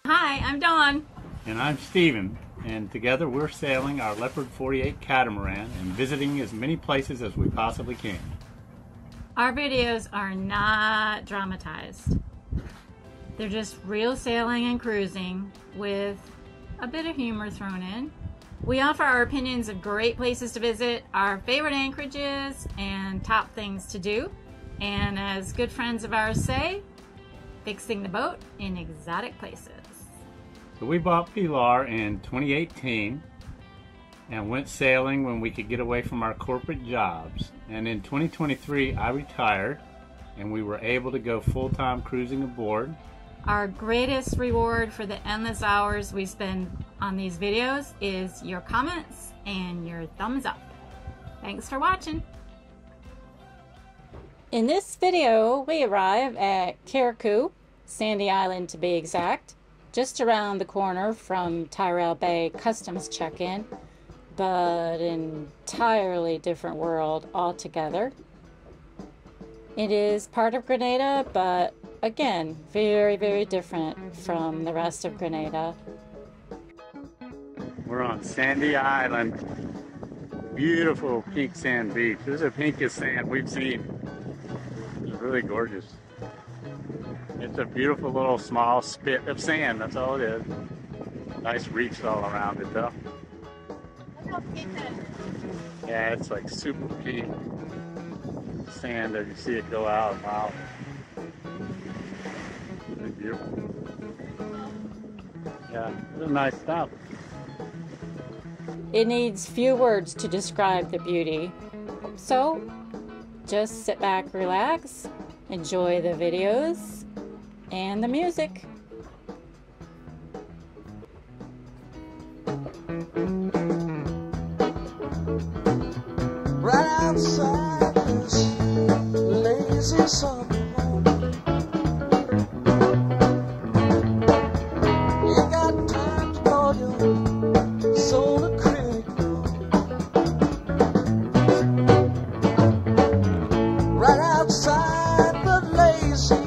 Hi, I'm Dawn. And I'm Steven, and together we're sailing our Leopard 48 catamaran and visiting as many places as we possibly can. Our videos are not dramatized. They're just real sailing and cruising with a bit of humor thrown in. We offer our opinions of great places to visit, our favorite anchorages, and top things to do. And as good friends of ours say, fixing the boat in exotic places. So we bought PILAR in 2018 and went sailing when we could get away from our corporate jobs. And in 2023 I retired and we were able to go full-time cruising aboard. Our greatest reward for the endless hours we spend on these videos is your comments and your thumbs up. Thanks for watching. In this video, we arrive at Carriacou, Sandy Island to be exact, just around the corner from Tyrell Bay Customs check-in, but an entirely different world altogether. It is part of Grenada, but again, very, very different from the rest of Grenada. We're on Sandy Island. Beautiful pink sand beach. This is the pinkest sand we've seen. It's really gorgeous. It's a beautiful little small spit of sand, that's all it is. Nice reefs all around it though. Yeah, it's like super pink sand as you see it go out. Wow. Really beautiful. Yeah, it's nice stuff. It needs few words to describe the beauty. So, just sit back, relax, enjoy the videos and the music. Right outside this lazy summer home, you got time to call your soul a critical. Right outside the lazy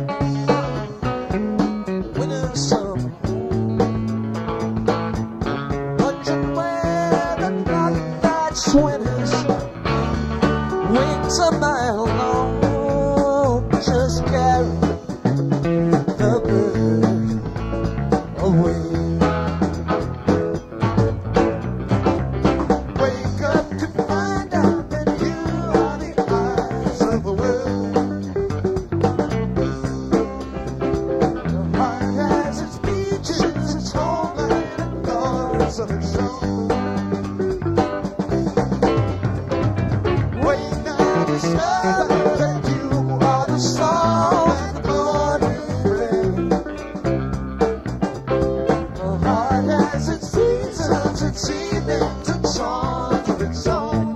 winter summer home, wondering where the northern lights winters wings a mile long, just carry the bird away. Wake up to find out that you are the eyes of the world. The heart has its beaches, its homeland, and gardens of its own. Discover that you are the song and the morning rain. The heart has its seasons, its evenings, and songs of its own.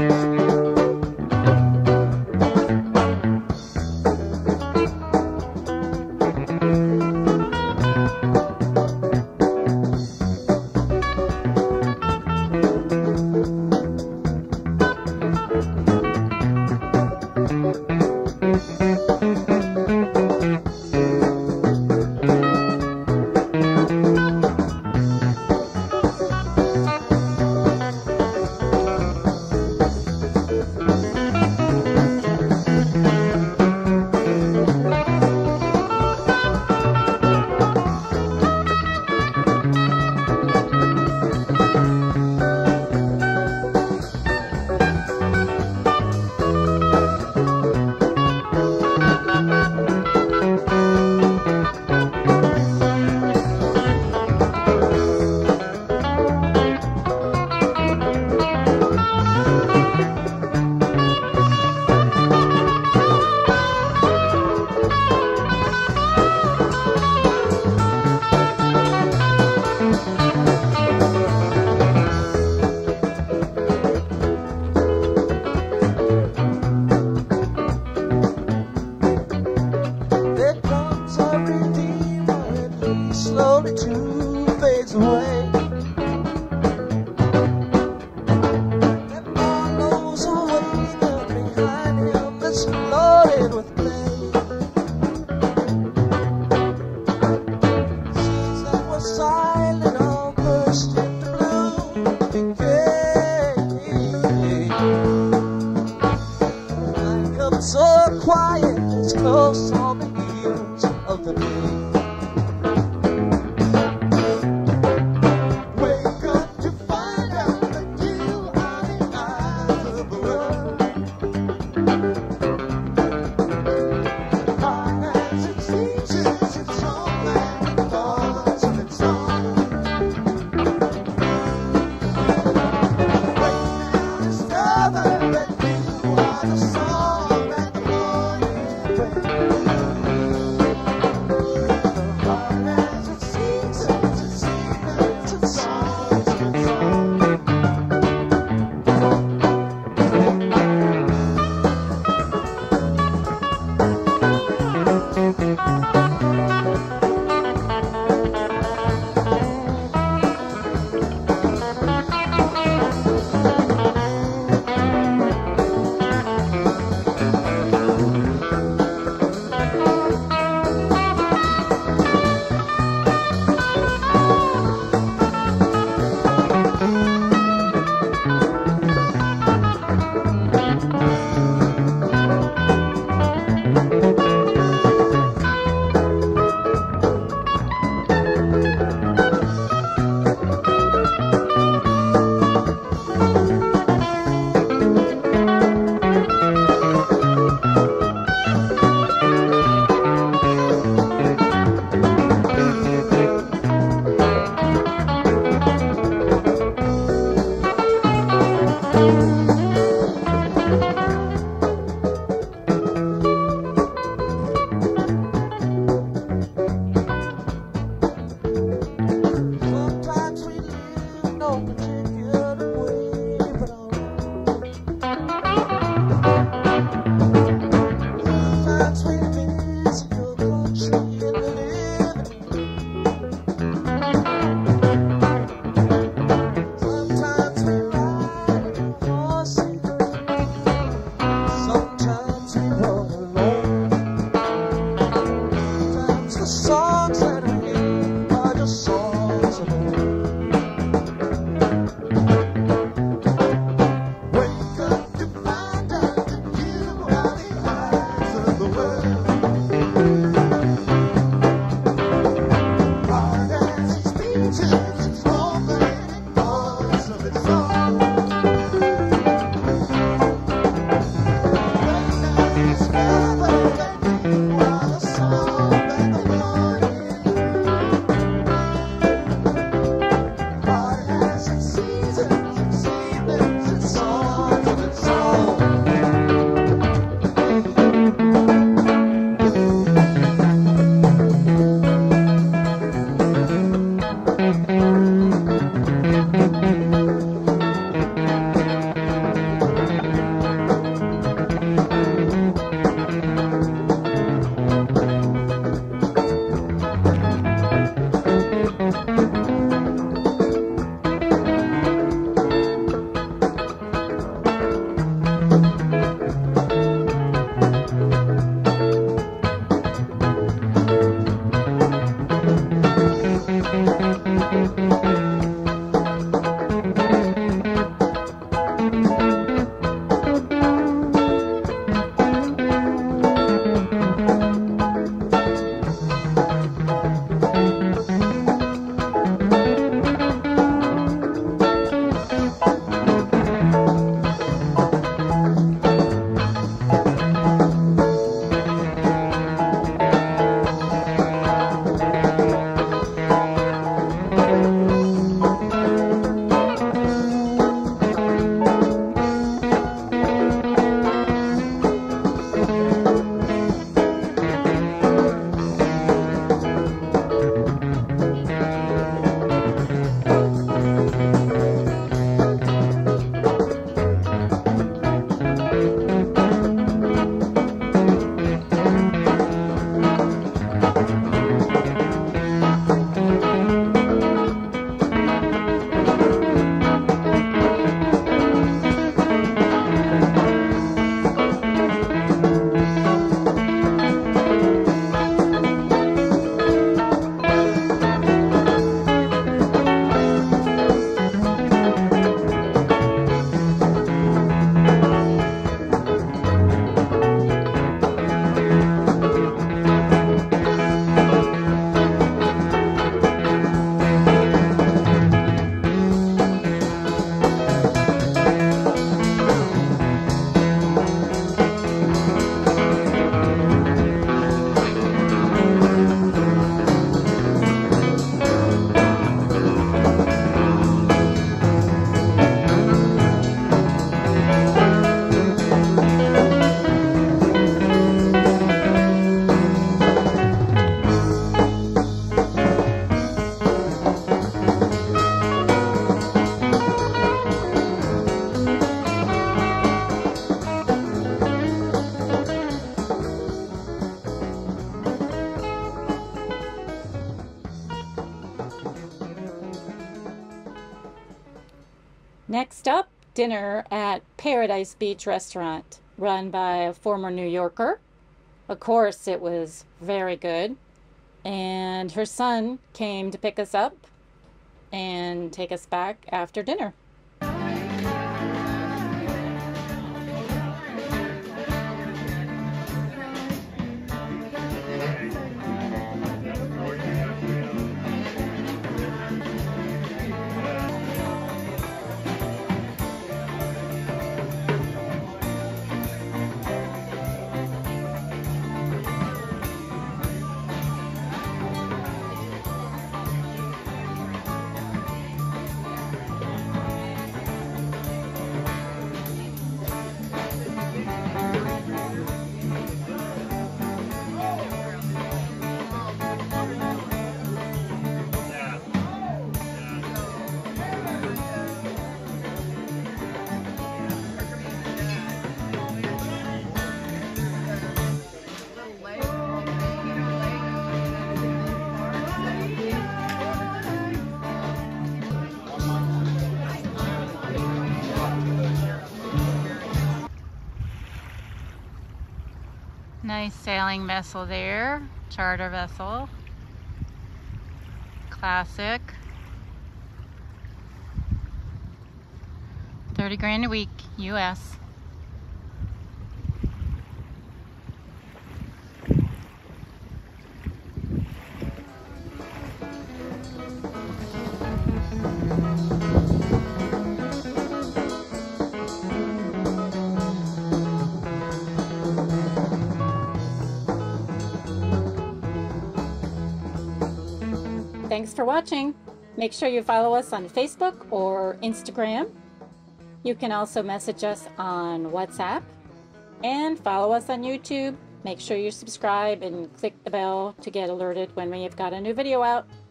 Slowly too fades away. That man goes away, but behind him it's loaded with blame. Seasons Next up, dinner at Paradise Beach Restaurant, run by a former New Yorker. Of course, it was very good. And her son came to pick us up and take us back after dinner. Nice sailing vessel there, charter vessel, classic. 30 grand a week, US. Thanks for watching. Make sure you follow us on Facebook or Instagram. You can also message us on WhatsApp and follow us on YouTube. Make sure you subscribe and click the bell to get alerted when we have got a new video out.